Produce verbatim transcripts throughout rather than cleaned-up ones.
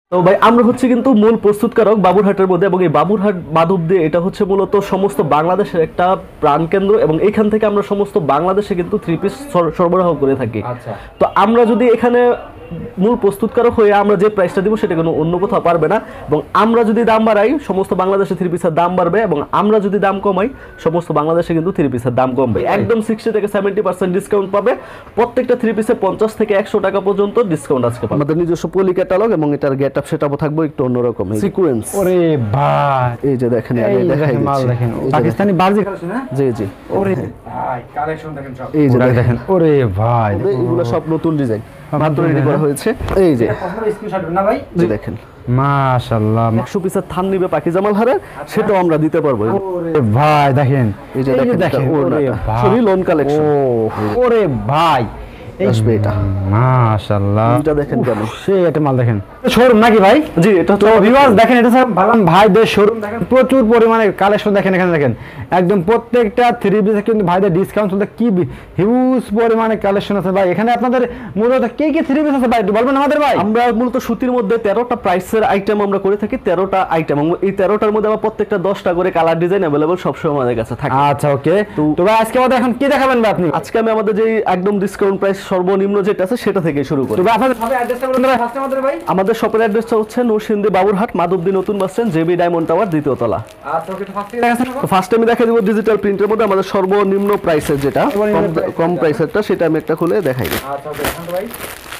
তো ভাই আমরা হচ্ছে কিন্তু মূল প্রস্তুতকারক বাবুরহাটের মধ্যে, এবং এই বাবুরহাট মাধবদী এটা হচ্ছে মূলত সমস্ত বাংলাদেশের একটা প্রাণকেন্দ্র, এবং এখান থেকে আমরা সমস্ত বাংলাদেশে কিন্তু থ্রি পিস সরবরাহ করে থাকি। তো আমরা যদি এখানে মূল প্রস্তুতকারক হয়ে আমরা যে প্রাইসটা দিব সেটা কোনো অন্য কোথাও পারবে না, এবং আমরা যদি দাম বাড়াই সমস্ত বাংলাদেশে থ্রি পিসের দাম বাড়বে, এবং আমরা যদি দাম কমাই সমস্ত বাংলাদেশে কিন্তু থ্রি পিসের দাম কমবে। একদম সিক্সটি থেকে সেভেন্টি পার্সেন্ট ডিসকাউন্ট পাবে, প্রত্যেকটা থ্রি পিসে পঞ্চাশ থেকে একশো টাকা পর্যন্ত ডিসকাউন্ট আজকে পাবে। আমাদের নিজস্ব পলি ক্যাটালগ এবং এটার গেট আপ সেটআপও থাকবে একটু অন্যরকম সিকোয়েন্স। ওরে ভাই এই যে দেখেন, আগে দেখাই দিচ্ছি, দেখেন পাকিস্তানি বাজি কালেকশন না? জি জি, ওরে ভাই কালেকশন দেখেন সব, এই যে দেখেন, ওরে ভাই এগুলো সব নতুন ডিজাইন মাত্র রেডি করা হয়েছে। এই যে স্ক্রিনশট না ভাই, জি দেখেন মাশাআল্লাহ একশো পিসের থান নিবে পাকি জামাল হারের, সেটাও আমরা দিতে পারবো। ওরে ভাই দেখেন, এই যে দেখেন ওরে ভাই সরি লোন কালেকশন, ওরে ভাই আসবে এটা মাশাআল্লাহ। এটা দেখেন কেন সেই একটা মাল দেখেন, শোরুম নাকি ভাই? জি এটা তো ভিউয়ার্স দেখেন, এটা স্যার ভালাম ভাইদের শোরুম দেখেন, প্রচুর পরিমাণে কালেকশন দেখেন এখানে দেখেন, একদম প্রত্যেকটা থ্রি পিসে কিন্তু ভাইদের ডিসকাউন্ট চলতে কি হিউজ পরিমাণে কালেকশন আছে ভাই। এখানে আপনাদের মূলত কি কি থ্রি পিস আছে ভাই একটু বলবেন আমাদের ভাই? আমরা মূলত সুতির মধ্যে তেরোটা প্রাইসের আইটেম আমরা করে থাকি, তেরোটা আইটেম, এবং এই তেরোটার মধ্যে আবার প্রত্যেকটা দশটা করে কালার ডিজাইন अवेलेबल সবসময় আমাদের কাছে থাকে। আচ্ছা ওকে, তো ভাই আজকে আমাদের এখন কি দেখাবেন ভাই আপনি? আজকে আমি আমাদের যে একদম ডিসকাউন্ট প্রাইস সর্বনিম্ন যেটা আছে সেটা থেকে শুরু করি। তো ভাই আপনাদের শপের অ্যাড্রেসটা বলুন ভাই ফার্স্টে আমাদের ভাই। আমাদের শপের অ্যাড্রেসটা হচ্ছে নরসিংদী বাবুরহাট মাধবদী নতুন bus stand JB Diamond Tower দ্বিতীয় তলা। আচ্ছা ওকে, তো ফার্স্টে দেখাচ্ছেন। তো ফার্স্টে আমি দেখাই দেব ডিজিটাল প্রিন্টের মধ্যে আমাদের সর্বনিম্ন প্রাইসের যেটা কম প্রাইসেরটা, সেটা আমি একটা খুলে দেখাই দিই। আচ্ছা ওকে দেখান তো ভাই।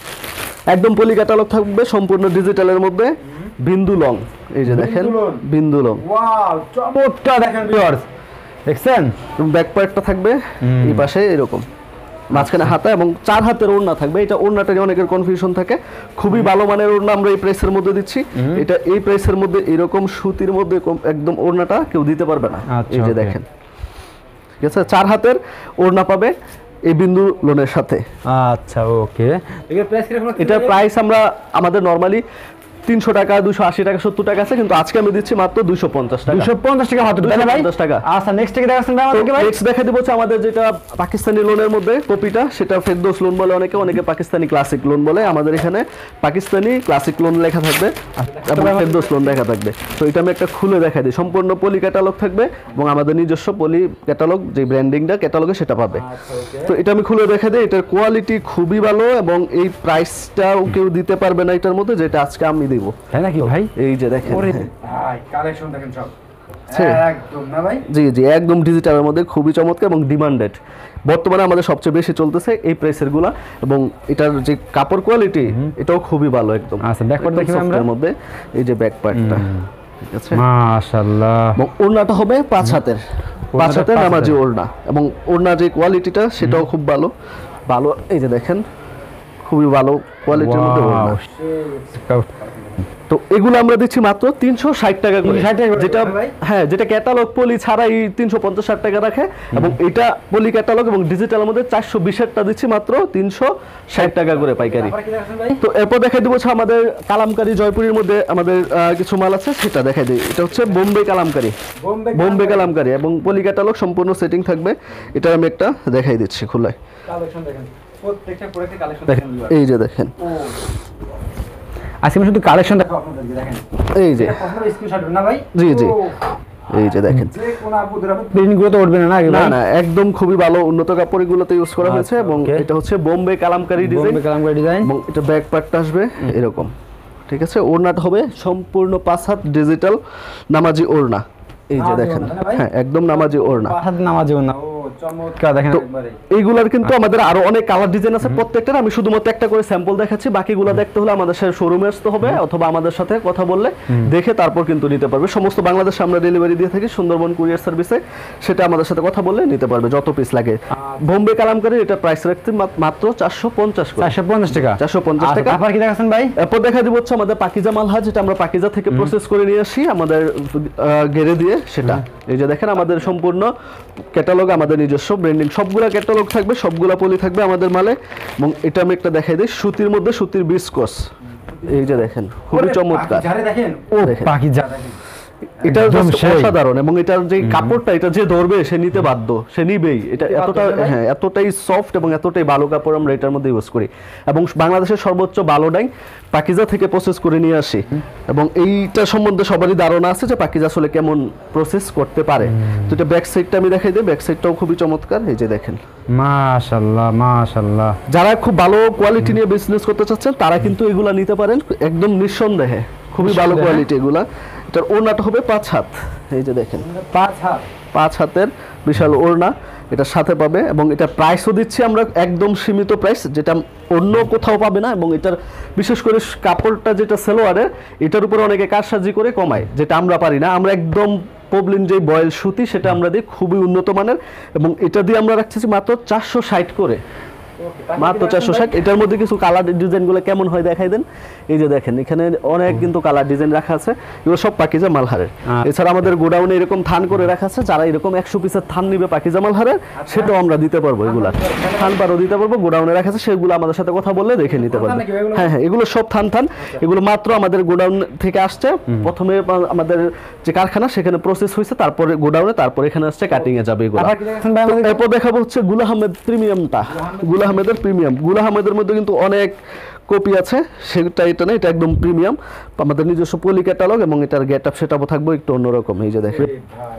একদম পলি ক্যাটালগ থাকবে সম্পূর্ণ ডিজিটালের মধ্যে, বিন্দু লং, এই যে দেখেন বিন্দু লং, ওয়াও চমৎকার দেখেন ভিউয়ার্স, দেখছেন ব্যাক পার্টটা থাকবে এই পাশে এরকম, মাঝখানে হাতা এবং চার হাতের ওড়না থাকবে। এটা ওড়নাটা নিয়ে অনেকের কনফিউশন থাকে, খুবই ভালো মানের ওড়না আমরা এই প্রাইসের মধ্যে দিচ্ছি। এটা এই প্রাইসের মধ্যে এরকম সুতির মধ্যে একদম ওড়নাটা কেউ দিতে পারবে না। এই যে দেখেন, ঠিক আছে, চার হাতের ওড়না পাবে এই বিন্দু লোনের সাথে। আচ্ছা ওকে, এটা প্রাইস আমরা আমাদের নরমালি তিনশো টাকা, দুশো আশি টাকা, সত্তর টাকা আছে, কিন্তু আজকে আমি দিচ্ছি মাত্র দুশো পঞ্চাশ টাকা। দুশো পঞ্চাশ টাকা মাত্র, তাই না ভাই? পঞ্চাশ টাকা। আচ্ছা নেক্সট থেকে দেখাচ্ছেন ভাই আমাদেরকে ভাই। নেক্সট দেখা দিব হচ্ছে আমাদের যেটা পাকিস্তানি লোনের মধ্যে কপিটা, সেটা ফেরদৌস লোন বলে অনেকে, অনেকে পাকিস্তানি ক্লাসিক লোন বলে। আমাদের এখানে পাকিস্তানি ক্লাসিক লোন লেখা থাকবে এবং ফেরদৌস লোন লেখা থাকবে। তো এটা আমি একটা খুলে দেখা দিই, সম্পূর্ণ পলি ক্যাটালগ থাকবে এবং আমাদের নিজস্ব পলি ক্যাটালগ যে ব্র্যান্ডিংটা ক্যাটালগে সেটা পাবে। তো এটা আমি খুলে দেখা দিই, এটার কোয়ালিটি খুবই ভালো এবং এই প্রাইসটাও কেউ দিতে পারবে না এটার মধ্যে, যেটা আজকে আমি দিব। তাই নাকি ভাই? এই যে দেখেন, ওরে ভাই কালেকশন দেখেন সব একদম না ভাই? জি জি, একদম ডিজিটালের মধ্যে খুবই চমৎকার এবং ডিমান্ডেড। বর্তমানে আমাদের সবচেয়ে বেশি চলতেছে এই প্রাইসের গুলা, এবং এটার যে কাপড় কোয়ালিটি এটাও খুবই ভালো একদম। আচ্ছা ব্যাক পার্ট দেখি আমরা মধ্যে, এই যে ব্যাক পার্টটা, ঠিক আছে মাশাআল্লাহ। এবং ওড়নাটা হবে পাঁচ হাতের, পাঁচ হাতের নামাজি ওড়না, এবং ওড়নার যে কোয়ালিটিটা সেটাও খুব ভালো ভালো এই যে দেখেন খুবই ভালো কোয়ালিটির মধ্যে ওড়না। তো এগুলো আমরা দিচ্ছি মাত্র তিনশো ষাট টাকা করে, যেটা হ্যাঁ যেটা ক্যাটালগ পলি ছাড়াই তিনশো পঞ্চাশ ষাট টাকা রাখে, এবং এটা পলি ক্যাটালগ এবং ডিজিটালের মধ্যে চারশো বিশেরটা দিচ্ছি মাত্র তিনশো ষাট টাকা করে পাইকারি। তো এরপর দেখাই দেবো আমাদের কালামকারী জয়পুরের মধ্যে আমাদের কিছু মাল আছে, সেটা দেখাই দিই। এটা হচ্ছে বোম্বে কালামকারী, বোম্বে কালামকারী এবং পলি ক্যাটালগ সম্পূর্ণ সেটিং থাকবে। এটা আমি একটা দেখাই দিচ্ছি খুলে, এই যে দেখেন আজকে আমি শুধু কালেকশন দেখাবো আপনাদেরকে, দেখেন এই যে স্ক্রিনশট না ভাই? জি জি, এই যে দেখেন যে কোন আপুদের আপনি প্রিন্টগুলো তো উঠবে না না? না না, একদম খুবই ভালো উন্নত কাপড়গুলোতে ইউজ করা হয়েছে, এবং এটা হচ্ছে বোম্বে কালামকারী ডিজাইন, বোম্বে কালামকারী ডিজাইন, এবং এটা ব্যাক পার্টটা আসবে এরকম, ঠিক আছে। ওড়নাটা হবে সম্পূর্ণ পাঁচ হাত ডিজিটাল নামাজি ওড়না, এই যে দেখেন, হ্যাঁ একদম নামাজি ওড়না, পাঁচ হাত নামাজি ওড়না। ও চমৎকার দেখেন একবারে। এইগুলার কিন্তু আমাদের আরো অনেক কালার ডিজাইন আছে, প্রত্যেকটার আমি শুধুমাত্র একটা করে স্যাম্পল দেখাচ্ছি, বাকিগুলো দেখতে হলে আমাদের সাথে শোরুমে আসতে হবে অথবা আমাদের সাথে কথা বললে দেখে তারপর কিন্তু নিতে পারবে। সমস্ত বাংলাদেশে আমরা ডেলিভারি দিয়ে থাকি সুন্দরবন কুরিয়ার সার্ভিসে, সেটা আমাদের সাথে কথা বললে নিতে পারবে যত পিস লাগে। বোম্বে কালামকারী এটা প্রাইস রাখতে মাত্র চারশো পঞ্চাশ করে, চারশো পঞ্চাশ টাকা, চারশো পঞ্চাশ টাকা। আপনারা কি দেখাচ্ছেন ভাই? এরপর দেখা দিব হচ্ছে আমাদের পাকিজা মালহা, যেটা আমরা পাকিজা থেকে প্রসেস করে নিয়ে আসি আমাদের গেরে দিয়ে, সেটা এই যে দেখেন আমাদের সম্পূর্ণ ক্যাটালগ, আমাদের নিজস্ব ব্র্যান্ডিং, সবগুলা ক্যাটালগ থাকবে, সবগুলা পলি থাকবে আমাদের মালে। এবং এটা আমি একটা দেখাই দিই, সুতির মধ্যে সুতির বিস্কস, এই যে দেখেন খুবই চমৎকার, দেখেন ও পাকিজা, এটা একদম just সেই। অসাধারণ এবং এটার যে কাপড়টা এটা যে ধরবে সে নিতে বাধ্য, সে নিবেই। এটা এতটা হ্যাঁ এতটাই সফট এবং এতটাই ভালো কাপড় আমরা এটার মধ্যে ইউজ করি এবং বাংলাদেশের সর্বোচ্চ ভালো ডাই পাকিজা থেকে প্রসেস করে নিয়ে আসি এবং এইটা সম্বন্ধে সবারই ধারণা আছে যে পাকিজা আসলে কেমন প্রসেস করতে পারে। তো এটা ব্যাক সাইডটা আমি দেখাই দিই, ব্যাক সাইডটাও খুবই চমৎকার, এই যে দেখেন। মাশাআল্লাহ মাশাআল্লাহ। যারা খুব ভালো কোয়ালিটি নিয়ে বিজনেস করতে চাচ্ছেন তারা কিন্তু এগুলা নিতে পারেন একদম নিঃসন্দেহে, খুবই ভালো নিঃসন্দেহে। কোয়ালিটি এগুলা। এটার ওড়নাটা হবে পাঁচ হাত, এই যে দেখেন পাঁচ হাত পাঁচ হাতের বিশাল ওড়না এটার সাথে পাবে এবং এটা প্রাইসও দিচ্ছি আমরা একদম সীমিত প্রাইস, যেটা অন্য কোথাও পাবে না। এবং এটার বিশেষ করে কাপড়টা যেটা সেলোয়ারের এটার উপর অনেকে কারসাজি করে কমায়, যেটা আমরা পারি না। আমরা একদম পবলিন যে বয়েল সুতি সেটা আমরা দিই খুবই উন্নত মানের এবং এটা দিয়ে আমরা রাখতেছি মাত্র চারশো ষাট করে, মাত্র চারশো ষাট। এটার মধ্যে কিছু কালার ডিজাইনগুলো কেমন হয় দেখাই দেন। এই যে দেখেন এখানে অনেক কিন্তু কালার ডিজাইন রাখা আছে, এগুলো সব পাকিজা মালহারের। এছাড়া আমাদের গোডাউনে এরকম থান করে রাখা আছে, যারা এরকম একশো পিসের থান নিবে পাকিজা মালহারের সেটাও আমরা দিতে পারবো। এগুলা থান পারও দিতে পারবো, গোডাউনে রাখা আছে, সেগুলো আমাদের সাথে কথা বললে দেখে নিতে পারবো। হ্যাঁ হ্যাঁ এগুলো সব থান থান, এগুলো মাত্র আমাদের গোডাউন থেকে আসছে। প্রথমে আমাদের যে কারখানা সেখানে প্রসেস হয়েছে, তারপরে গোডাউনে, তারপরে এখানে আসছে কাটিং এ যাবে এগুলো। এরপর দেখাবো হচ্ছে গুল আহমেদ প্রিমিয়ামটা, গুল আহমেদের প্রিমিয়াম। গুল আহমেদের মধ্যে কিন্তু অনেক কপি আছে, সেটা এটা না, এটা একদম প্রিমিয়াম আমাদের নিজস্ব পলি ক্যাটালগ এবং এটার গেট আপ সেটআপও থাকবে একটু অন্যরকম। এই যে দেখেন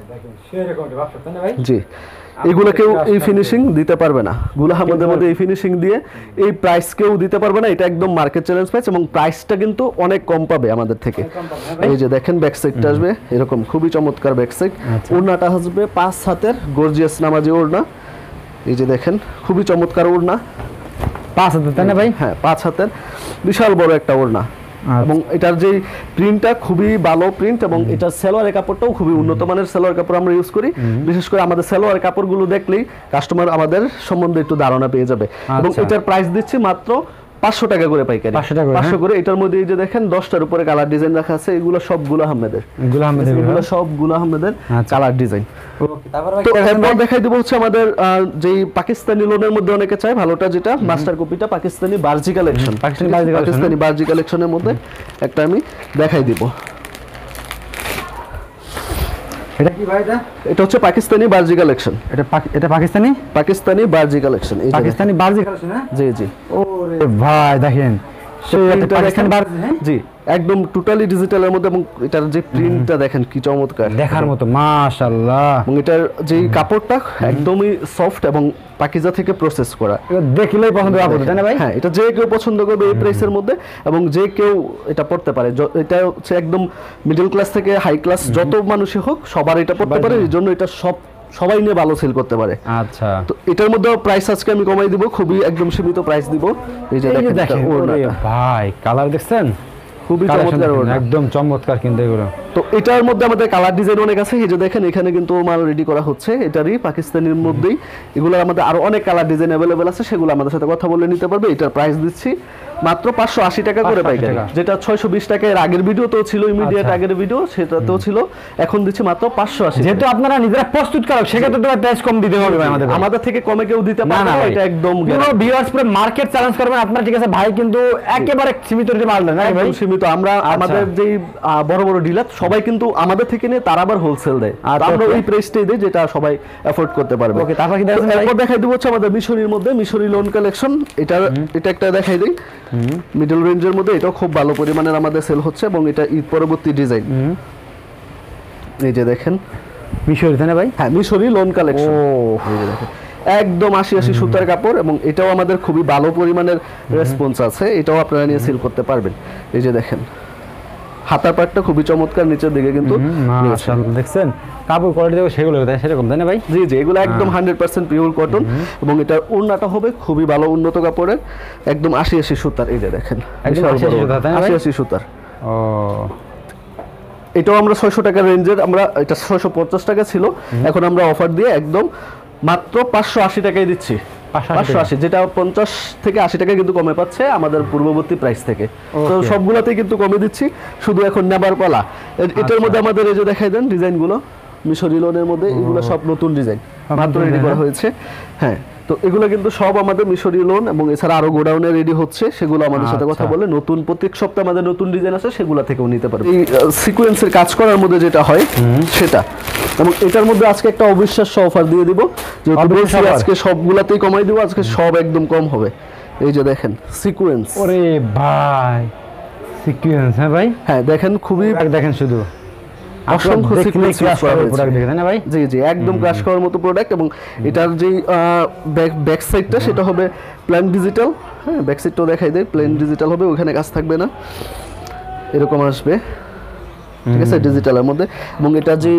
জি, এগুলো কেউ এই ফিনিশিং দিতে পারবে না, গুল আহমেদের মধ্যে এই ফিনিশিং দিয়ে এই প্রাইস কেউ দিতে পারবে না। এটা একদম মার্কেট চ্যালেঞ্জ প্রাইস এবং প্রাইসটা কিন্তু অনেক কম পাবে আমাদের থেকে। এই যে দেখেন ব্যাক সাইডটা আসবে এরকম খুবই চমৎকার ব্যাক সাইড। ওড়নাটা আসবে পাঁচ হাতের গর্জিয়াস নামাজি ওড়না, এই যে দেখেন খুবই চমৎকার ওড়না, পাঁচ হাতের তাই না ভাই? হ্যাঁ পাঁচ হাতের বিশাল বড় একটা ওড়না এবং এটার যে প্রিন্টটা খুবই ভালো প্রিন্ট এবং এটার সেলোয়ারের কাপড়টাও খুবই উন্নত মানের সেলোয়ার কাপড় আমরা ইউজ করি। বিশেষ করে আমাদের সেলোয়ার কাপড়গুলো দেখলেই কাস্টমার আমাদের সম্বন্ধে একটু ধারণা পেয়ে যাবে এবং এটার প্রাইস দিচ্ছি মাত্র পাঁচশো টাকা করে পাইকারি, পাঁচশো করে। এটার মধ্যে এই যে দেখেন দশটার উপরে কালার ডিজাইন রাখা আছে, এগুলো সব গুল আহমেদের, গুল আহমেদের এগুলো সব গুল আহমেদের কালার ডিজাইন। তো এরপর দেখাই দেবো হচ্ছে আমাদের যে পাকিস্তানি লোনের মধ্যে অনেকে চায় ভালোটা, যেটা মাস্টার কপিটা পাকিস্তানি বার্জি কালেকশন, পাকিস্তানি বার্জি কালেকশনের মধ্যে একটা আমি দেখাই দিব। এটা কি ভাই? এটা এটা হচ্ছে পাকিস্তানি বার্জি কালেকশন, এটা পাকি- এটা পাকিস্তানি পাকিস্তানি বার্জি কালেকশন, এই যে পাকিস্তানি বার্জি কালেকশন। হ্যাঁ জি জি ওরে ভাই দেখেন সেই একটা পাকিস্তানি বার্জি। হ্যাঁ জি একদম টোটালি ডিজিটালের মধ্যে এবং এটার যে প্রিন্টটা দেখেন কি চমৎকার দেখার মতো মাশাআল্লাহ। এবং এটার যে কাপড়টা একদমই সফট এবং পাকিজা থেকে প্রসেস করা, এটা দেখলেই পছন্দ হবে তাই না ভাই? হ্যাঁ এটা যে কেউ পছন্দ করবে এই প্রাইসের মধ্যে এবং যে কেউ এটা পড়তে পারে। য- এটা হচ্ছে একদম মিডল ক্লাস থেকে হাই ক্লাস যত মানুষই হোক সবার এটা পড়তে পারে, এই জন্য এটা সব সবাই নিয়ে ভালো সেল করতে পারে। আচ্ছা তো এটার মধ্যে প্রাইস আজকে আমি কমাই দিব, খুবই একদম সীমিত প্রাইস দিব। এই যে এই যে দেখেন দেখেন এটা ওড়নাটা। ওরে ভাই কালার দেখছেন, খুবই Collection চমৎকার দেখেন, ওড়না। একদম চমৎকার কিন্তু এগুলো। তো এটার মধ্যে আমাদের কালার ডিজাইন অনেক আছে, এই যে দেখেন এখানে কিন্তু মাল রেডি করা হচ্ছে এটারই পাকিস্তানির মধ্যেই। এগুলো আমাদের আরো অনেক কালার ডিজাইন অ্যাভেলেবেল আছে, সেগুলো আমাদের সাথে কথা বলে নিতে পারবে। এটার প্রাইস দিচ্ছি মাত্র পাঁচশো আশি টাকা করে পাঁচশো আশি পাইকারি, টাকা। যেটা ছয়শো বিশ টাকা এর আগের ভিডিওতেও ছিল, ইমিডিয়েট আচ্ছা। আগের ভিডিও সেটাতেও ছিল, এখন দিচ্ছি মাত্র পাঁচশো আশি। যেহেতু আপনারা নিজেরা প্রস্তুত কারক সেক্ষেত্রে তো প্রাইস কম দিতে হবে ভাই আমাদের। আমাদের থেকে কমে কেউ দিতে না পারে না না, ভাই, এটা একদম পুরো ভিউয়ার্স পুরো মার্কেট চ্যালেঞ্জ করবেন আপনারা, ঠিক আছে ভাই? কিন্তু একেবারে সীমিত রেটে মাল দেন না ভাই? একদম সীমিত। আমরা আমাদের যেই আহ, বড় বড় ডিলার সবাই কিন্তু আমাদের থেকে নিয়ে তারা আবার হোলসেল দেয়, আর আচ্ছা, আমরা okay. ওই প্রাইসটাই দেই যেটা সবাই অ্যাফোর্ড করতে পারবে। ওকে, তারপর কি তো দেখাচ্ছেন ভাই? এরপর দেখাই দেবো হচ্ছে আমাদের মিশরির মধ্যে মিশরি লোন কালেকশন। এটা এটা একটা দেখাই দিই, মিডল রেঞ্জের মধ্যে এটাও খুব ভালো পরিমাণের আমাদের সেল হচ্ছে এবং এটা ঈদ পরবর্তী ডিজাইন। এই যে দেখেন মিশরি তাই না ভাই? হ্যাঁ মিশরি লোন কালেকশন, এই যে দেখেন একদম আশি আশি সুতার কাপড় এবং এটাও আমাদের খুবই ভালো পরিমাণের রেসপন্স আছে, এটাও আপনারা নিয়ে সেল করতে পারবেন। এই যে দেখেন হাতার পাটটা খুবই চমৎকার, নিচের দিকে কিন্তু রয়েছে। মাশাআল্লাহ দেখছেন কাপড় কোয়ালিটি দেখো সেগুলো তাই সেরকম তাই না ভাই? জি জি এগুলো একদম হান্ড্রেড পার্সেন্ট পিওর কটন এবং এটার ওড়নাটা হবে খুবই ভালো উন্নত কাপড়ের, একদম আশি আশি সুতার। এই যে দেখেন একদম আশি আশি সুতার, তাই না ভাই? আশি আশি সুতার। ও এটাও আমরা ছয়শো টাকার রেঞ্জের, আমরা এটা ছয়শো পঞ্চাশ টাকা ছিল, এখন আমরা অফার দিয়ে একদম মাত্র পাঁচশো আশি টাকায় দিচ্ছি। পাঁচশো আশি, যেটা পঞ্চাশ থেকে আশি টাকা কিন্তু কমে পাচ্ছে আমাদের পূর্ববর্তী প্রাইস থেকে। তো Okay. সবগুলোতেই কিন্তু কমে দিচ্ছি, শুধু এখন নেবার পালা। এ- এটার মধ্যে আমাদের এই যে দেখাই দেন ডিজাইনগুলো মিশরি লোনের মধ্যে, এগুলো সব নতুন ডিজাইন মাত্র রেডি করা হয়েছে। হ্যাঁ তো এগুলো কিন্তু সব আমাদের মিশরীয় লোন এবং এছাড়া আরো গোডাউনে রেডি হচ্ছে, সেগুলো আমাদের সাথে কথা আচ্ছা। বলে নতুন প্রত্যেক সপ্তাহে আমাদের নতুন ডিজাইন আছে, সেগুলো থেকেও নিতে পারবে। এই সিকোয়েন্সের কাজ করার মধ্যে যেটা হয় সেটা, এবং এটার মধ্যে আজকে একটা অবিশ্বাস্য অফার দিয়ে দিব, যেহেতু বলছি অবিশ্বাস্য offer? আজকে সবগুলাতেই কমাই দিব, আজকে সব একদম কম হবে। এই যে দেখেন সিকোয়েন্স, ওরে ভাই সিকোয়েন্স, হ্যাঁ ভাই, হ্যাঁ দেখেন খুবই প্রোডাক্ট দেখেন শুধু অসংখ্য সিকোয়েন্স ইউজ করা হয়েছে। প্রোডাক্ট দেখেন না ভাই, জি জি একদম ক্রাশ করার মতো প্রোডাক্ট। এবং এটার যে ব্যাক ব্যাক সাইডটা সেটা হবে প্লেন ডিজিটাল, হ্যাঁ ব্যাক সাইডটাও দেখাই দেয়, প্লেন ডিজিটাল হবে, ওখানে কাজ থাকবে না, এরকম আসবে, ঠিক আছে ডিজিটালের মধ্যে। এবং এটা যে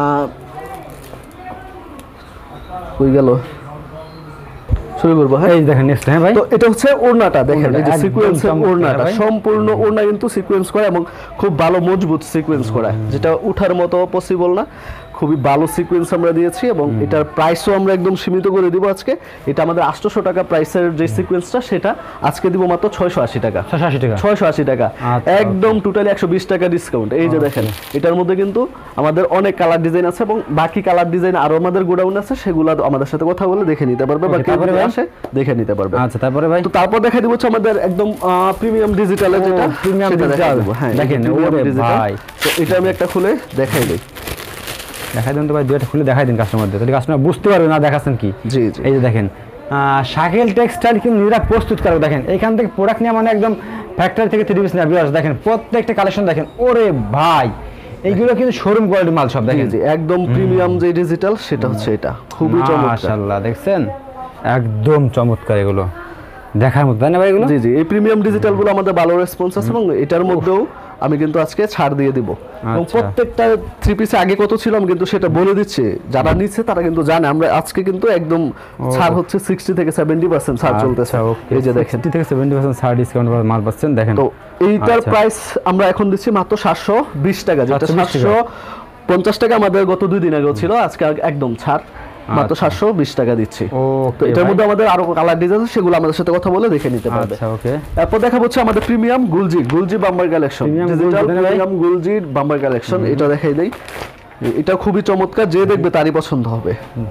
হয়ে গেল, শুরু করবো। হ্যাঁ এই দেখেন নেক্সট, হ্যাঁ ভাই, তো এটা হচ্ছে ওড়নাটা দেখেন, এই যে একদম সিকোয়েন্সের চমৎকার ওড়নাটা, ভাই। সম্পূর্ণ ওড়না কিন্তু সিকোয়েন্স করা এবং খুব ভালো মজবুত সিকোয়েন্স করা, যেটা উঠার মতো পসিবল না, খুবই ভালো সিকোয়েন্স আমরা দিয়েছি। এবং এটার প্রাইসও আমরা একদম সীমিত করে দিব আজকে। এটা আমাদের আটশোশো টাকা প্রাইসের যে সিকোয়েন্সটা, সেটা আজকে দিব মাত্র ছয়শো আশি টাকা, ছয়শো আশি টাকা, ছয়শো আশি টাকা, আচ্ছা, একদম টোটালি একশো বিশ টাকা ডিসকাউন্ট। এই যে দেখেন এটার মধ্যে কিন্তু আমাদের অনেক কালার ডিজাইন আছে, এবং বাকি কালার ডিজাইন আরো আমাদের গোডাউন আছে, সেগুলো আমাদের সাথে কথা বলে দেখে নিতে পারবে, বা Okay, কেউ তারপরে যদি ভাই? আসে দেখে নিতে পারবে। আচ্ছা তারপরে ভাই, তো তারপর দেখা দিব হচ্ছে আমাদের একদম প্রিমিয়াম ডিজিটালের ও, যেটা premium সেটা দেখাই digital। দেবো। হ্যাঁ দেখেন, প্রিমিয়াম ওরে ডিজিটাল। ভাই। তো এটা আমি একটা খুলে দেখাই দিই। দেখাই দেন তো ভাই, দুইটা খুলে দেখাই দিন কাস্টমারদের, তাহলে কাস্টমার বুঝতে পারবে না দেখাচ্ছেন কি। জি জি এই যে দেখেন শাকিল টেক্সটাইল কিন্তু নিজেরা প্রস্তুত করে, দেখেন এখান থেকে প্রোডাক্ট নিয়ে মানে একদম ফ্যাক্টরি থেকে থ্রি পিস নেওয়া ভিউয়ার্স, দেখেন প্রত্যেকটা কালেকশন দেখেন, ওরে ভাই এইগুলো কিন্তু শোরুম কোয়ালিটি মাল সব, জি দেখেন জি একদম প্রিমিয়াম যে ডিজিটাল সেটা হচ্ছে এটা, খুবই চমৎকার। মাশাআল্লাহ, দেখছেন একদম চমৎকার, এগুলো দেখার মতো তাই না ভাই এগুলো। জি জি এই প্রিমিয়াম ডিজিটাল গুলো আমাদের ভালো রেসপন্স আছে, এবং এটার মধ্যেও আমি কিন্তু আজকে ছাড় দিয়ে দিব। এবং আচ্ছা। প্রত্যেকটা থ্রি পিসে আগে কত ছিল আমি কিন্তু সেটা বলে দিচ্ছি, যারা নিচ্ছে তারা কিন্তু জানে আমরা আজকে কিন্তু একদম ছাড় হচ্ছে সিক্সটি থেকে সেভেন্টি পার্সেন্ট ছাড় চলতেছে। আচ্ছা, এই যে দেখেন ষাট থেকে সত্তর পার্সেন্ট ছাড় ডিসকাউন্ট মাল পাচ্ছেন, দেখেন তো এইটার আচ্ছা। প্রাইস আমরা এখন দিচ্ছি মাত্র সাতশো বিশ টাকা, যেটা সাতশো বিশ টাকা। সাতশো পঞ্চাশ টাকা আমাদের গত দুই দিন আগেও ছিল, আজকে একদম ছাড় মাত্র আচ্ছা। সাতশো বিশ টাকা দিচ্ছি। ওকে তো এটার মধ্যে আমাদের আরো কালার ডিজাইন আছে, সেগুলো আমাদের সাথে কথা বলে দেখে নিতে পারবে। আচ্ছা ওকে, এরপর দেখা হচ্ছে আমাদের প্রিমিয়াম গুলজি গুলজি বাম্বার কালেকশন, Premium ডিজিটাল গুলজি, প্রিমিয়াম গুলজি বাম্বার কালেকশন, এটা দেখাই দেই। এটা খুবই চমৎকার, যে দেখবে তারই পছন্দ হবে।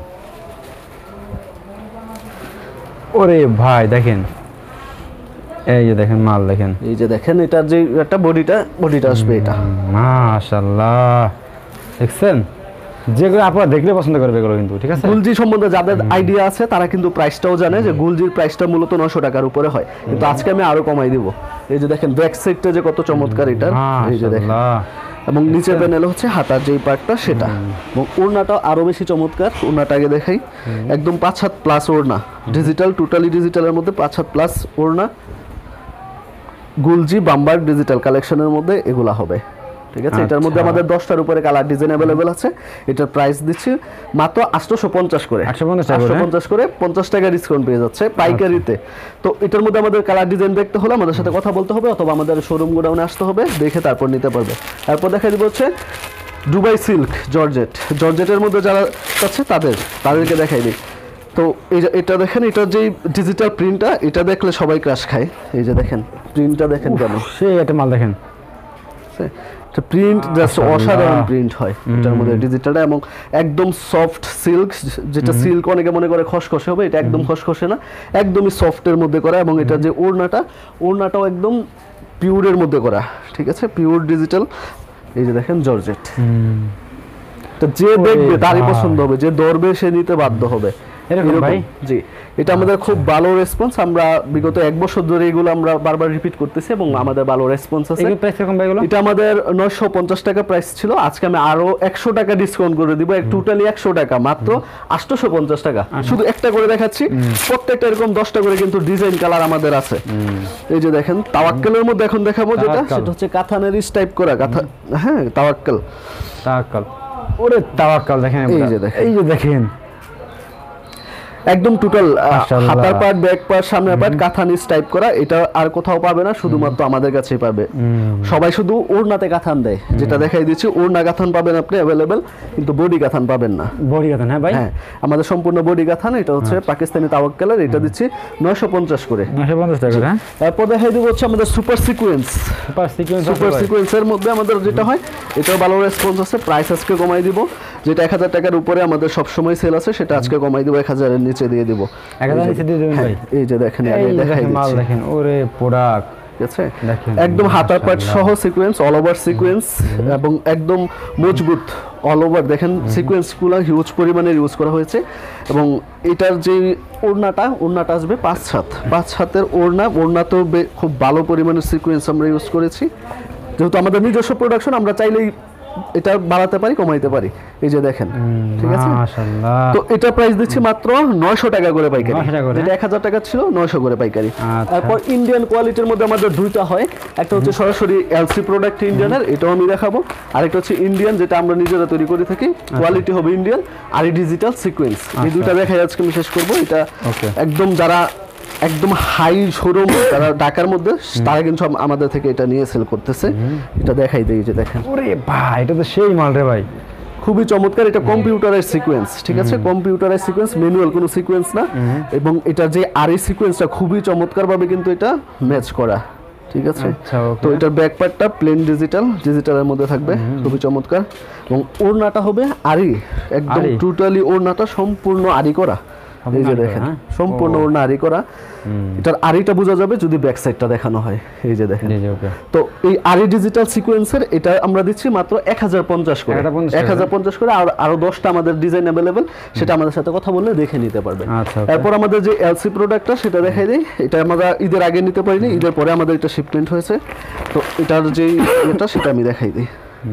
ওরে ভাই দেখেন, এই যে দেখেন মাল দেখেন, এই যে দেখেন এটার যে একটা বডিটা বডিটা আসবে এটা। মাশাআল্লাহ, দেখছেন যেগুলো আপনারা দেখলে পছন্দ করবে এগুলো কিন্তু, ঠিক আছে। গুলজি সম্বন্ধে যাদের আইডিয়া আছে তারা কিন্তু প্রাইসটাও জানে, যে গুলজির প্রাইসটা মূলত নশো টাকার উপরে হয়, কিন্তু আজকে আমি আরো কমাই দিব। এই যে দেখেন ব্যাক সাইডটা যে কত চমৎকার এটা, এই যে দেখেন, মাশাআল্লাহ, এবং নিচে প্যানেল হচ্ছে হাতার যেই পার্টটা সেটা, এবং ওড়নাটা আরো বেশি চমৎকার। ওড়নাটা আগে দেখাই, একদম পাঁচ হাত প্লাস ওড়না, ডিজিটাল টোটালি ডিজিটালের মধ্যে পাঁচ হাত প্লাস ওড়না, গুলজি বাম্বার ডিজিটাল কালেকশনের মধ্যে এগুলা হবে, ঠিক আছে। এটার মধ্যে আচ্ছা। আমাদের দশটার উপরে কালার ডিজাইন অ্যাভেলেবেল আছে। এটার প্রাইস দিচ্ছি মাত্র আটশোশো পঞ্চাশ করে, আটশো পঞ্চাশ টাকা করে, আটশো পঞ্চাশ করে পঞ্চাশ টাকা ডিসকাউন্ট পেয়ে যাচ্ছে পাইকারিতে। তো এটার মধ্যে আমাদের কালার ডিজাইন দেখতে হলে আমাদের সাথে কথা বলতে হবে, অথবা আমাদের শোরুম গোডাউনে আসতে হবে, দেখে তারপর নিতে পারবে। তারপর দেখা দিব হচ্ছে দুবাই সিল্ক জর্জেট, জর্জেটের মধ্যে যারা আছে তাদের তাদেরকে দেখাই দিই। তো এই যে এটা দেখেন, এটার যে ডিজিটাল প্রিন্টটা, এটা দেখলে সবাই ক্রাশ খায়। এই যে দেখেন প্রিন্টটা দেখেন কেন, সেই একটা মাল দেখেন, প্রিন্ট জাস্ট অসাধারণ প্রিন্ট হয় এটার মধ্যে ডিজিটালটা, এবং একদম সফট সিল্ক, যেটা সিল্ক অনেকে মনে করে খসখসে হবে, এটা একদম খসখসে না, একদমই সফটের মধ্যে করা। এবং এটা যে ওড়নাটা, ওড়নাটাও একদম পিওরের মধ্যে করা, ঠিক আছে, পিওর ডিজিটাল। এই যে দেখেন জর্জেট, তো যে দেখবে তারই পছন্দ হবে, যে ধরবে সে নিতে বাধ্য হবে। এরকম ভাই? জি, এটা আমাদের খুব ভালো রেসপন্স, আমরা বিগত এক বছর ধরে এগুলো আমরা বারবার রিপিট করতেছি, এবং আমাদের ভালো রেসপন্স আছে। এই প্রাইস কিরকম ভাই এগুলো? এটা আমাদের নয়শো পঞ্চাশ টাকা প্রাইস ছিল, আজকে আমি আরো একশো টাকা ডিসকাউন্ট করে দিব, টোটালি একশো টাকা, মাত্র আটশোশো পঞ্চাশ টাকা। শুধু একটা করে দেখাচ্ছি, প্রত্যেকটা এরকম দশটা করে কিন্তু ডিজাইন কালার আমাদের আছে। এই যে দেখেন তাওয়াক্কেলের মধ্যে এখন দেখাবো যেটা, তাওয়াক্কেল। সেটা হচ্ছে কাথানের টাইপ করা কাথা, হ্যাঁ তাওয়াক্কেল। তাওয়াক্কাল, ওরে তাওয়াক্কাল দেখেন, এই যে দেখেন। এই যে দেখেন একদম টোটাল মাশাআল্লাহ। হাতার পার্ট, ব্যাক পার্ট, সামনের পার্ট কাথানিস টাইপ করা, এটা আর কোথাও পাবে না, শুধুমাত্র আমাদের কাছেই পাবে। সবাই শুধু ওড়নাতে কাথান দেয়, যেটা দেখাই দিচ্ছি, ওড়না কাথান পাবেন আপনি অ্যাভেলেবেল, কিন্তু বডি কাথান পাবেন না। বডি কাতান, হ্যাঁ ভাই, হ্যাঁ আমাদের সম্পূর্ণ বডি কাথান, এটা হচ্ছে পাকিস্তানি তাওয়াক্কেলের, এটা দিচ্ছি নয়শো পঞ্চাশ করে। নয়শো পঞ্চাশ টাকা করে, হ্যাঁ। এরপর দেখাই দিব হচ্ছে আমাদের super sequence, super sequence, super সিকোয়েন্সের মধ্যে আমাদের যেটা হয়, এটাও ভালো রেসপন্স আছে, প্রাইস আজকে কমাই দিব। যেটা এক হাজার টাকার উপরে আমাদের সবসময় সেল আছে, সেটা আজকে কমাই দেবো, এক হাজারের নিচে দিয়ে দিব। এক হাজার নিচে দিয়ে দেবেন ভাই? এই যে দেখেন, এই দেখেন মাল দেখেন, ওরে প্রোডাক্ট, ঠিক আছে, একদম হাতার পাট সহ সিকোয়েন্স, অল ওভার সিকোয়েন্স, এবং একদম মজবুত অল ওভার। দেখেন সিকোয়েন্সগুলো হিউজ পরিমাণের ইউজ করা হয়েছে। এবং এটার যে ওড়নাটা, ওড়নাটা আসবে পাঁচ হাত, পাঁচ হাতের ওড়না। ওড়না তো খুব ভালো পরিমাণের সিকোয়েন্স আমরা ইউজ করেছি, যেহেতু আমাদের নিজস্ব প্রোডাকশন, আমরা চাইলেই এটা বাড়াতে পারি, কমাইতে পারি। এই যে দেখেন, ঠিক আছে, মাশাআল্লাহ। তো এটা প্রাইস দিচ্ছি মাত্র নয়শো টাকা করে পাইকারি, নয়শো টাকা করে, যেটা এক হাজার টাকা ছিল নয়শো করে পাইকারি। আচ্ছা। তারপর ইন্ডিয়ান কোয়ালিটির মধ্যে আমাদের দুইটা হয়, একটা হচ্ছে সরাসরি এলসি প্রোডাক্ট ইন্ডিয়ানের, এটাও আমি দেখাবো। আরেকটা হচ্ছে ইন্ডিয়ান, যেটা আমরা নিজেরা তৈরি করে থাকি, কোয়ালিটি হবে ইন্ডিয়ান, আর এই ডিজিটাল সিকোয়েন্স। এই দুইটা দেখাই আজকে আমি শেষ করবো। এটা একদম যারা একদম হাই শোরুম তারা ঢাকার মধ্যে, তারা কিন্তু আম- আমাদের থেকে এটা নিয়ে সেল করতেছে। এটা দেখাই দেই, যে দেখেন, ওরে ভাই এটা তো সেই মাল রে ভাই, খুবই চমৎকার। এটা কম্পিউটারের সিকোয়েন্স, ঠিক আছে, কম্পিউটারের সিকোয়েন্স, ম্যানুয়াল কোনো সিকোয়েন্স না। এবং এটা যে আর এই সিকোয়েন্সটা খুবই চমৎকার ভাবে কিন্তু এটা ম্যাচ করা, ঠিক আছে। আচ্ছা, ওকে। তো এটার ব্যাক পার্টটা প্লেন ডিজিটাল, ডিজিটালের মধ্যে থাকবে, খুবই চমৎকার। এবং ওড়নাটা হবে আরি, একদম আরি? টোটালি ওড়নাটা সম্পূর্ণ আরি করা। এই যে দেখেন, হ্যাঁ? সম্পূর্ণ ওড়না আরি করা। এটার আরিটা বোঝা যাবে যদি ব্যাক সাইডটা দেখানো হয়। এই যে দেখেন, জি জি ওকে। তো এই আরি ডিজিটাল সিকোয়েন্সের এটা আমরা দিচ্ছি মাত্র এক হাজার পঞ্চাশ করে, এক হাজার পঞ্চাশ এক হাজার পঞ্চাশ করে। আর আরো দশটা আমাদের ডিজাইন অ্যাভেলেবেল, সেটা আমাদের সাথে কথা বললে দেখে নিতে পারবেন। আচ্ছা, okay. এরপর আমাদের যে এলসি প্রোডাক্টটা, সেটা দেখাই দিই। এটা আমরা ঈদের আগে নিতে পারিনি, ঈদের পরে আমাদের এটা শিপমেন্ট হয়েছে। তো এটার যে এটা, সেটা আমি দেখাই দিই।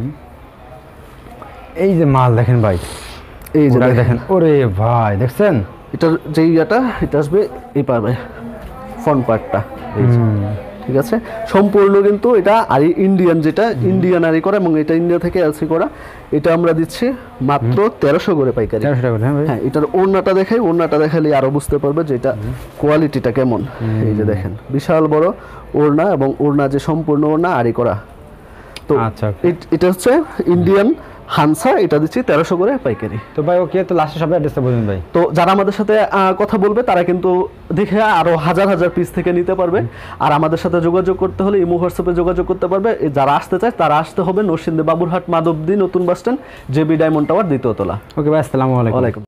এই যে মাল দেখেন ভাই, এই যে দেখেন, দেখেন, ওরে ভাই দেখছেন, এটার যে ইয়েটা, এটা আসবে এই পারবে ফ্রন্ট পার্টটা, এই যে, ঠিক আছে, সম্পূর্ণ কিন্তু এটা আরি ইন্ডিয়ান, যেটা ইন্ডিয়ান আরি করা, এবং এটা ইন্ডিয়া থেকে এলসি করা। এটা আমরা দিচ্ছি মাত্র তেরোশো করে পাইকারি। তেরোশো টাকা করে, হ্যাঁ ভাই। হ্যাঁ, এটার ওড়নাটা দেখাই, ওড়নাটা দেখালে আরো বুঝতে পারবে যে এটা কোয়ালিটিটা কেমন। এই যে দেখেন, বিশাল বড় ওড়না, এবং ওড়না যে সম্পূর্ণ ওড়না আরি করা। তো আচ্ছা, okay. এট- এটা হচ্ছে ইন্ডিয়ান হানসা, এটা দিচ্ছি তেরোশো করে পাইকারি। তো ভাই ওকে, তো লাস্টে সবাই অ্যাড্রেসটা বলুন ভাই। তো যারা আমাদের সাথে আহ, কথা বলবে, তারা কিন্তু দেখে আরো হাজার হাজার পিস থেকে নিতে পারবে। আর আমাদের সাথে যোগাযোগ করতে হলে ইমো হোয়াটসঅ্যাপে যোগাযোগ করতে পারবে। এ যারা আসতে চায় তারা আসতে হবে নরসিংদী বাবুরহাট মাধবদী নতুন bus stand, JB Diamond Tower দ্বিতীয় তলা। ওকে ভাই, আসসালামু আলাইকুম। ওয়ালাইকুম।